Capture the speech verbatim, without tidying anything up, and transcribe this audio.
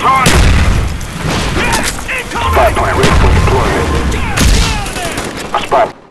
son! Spy plane ready for deployment. A spy